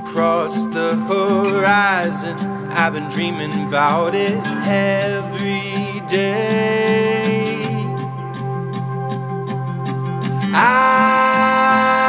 across the horizon. I've been dreaming about it every day.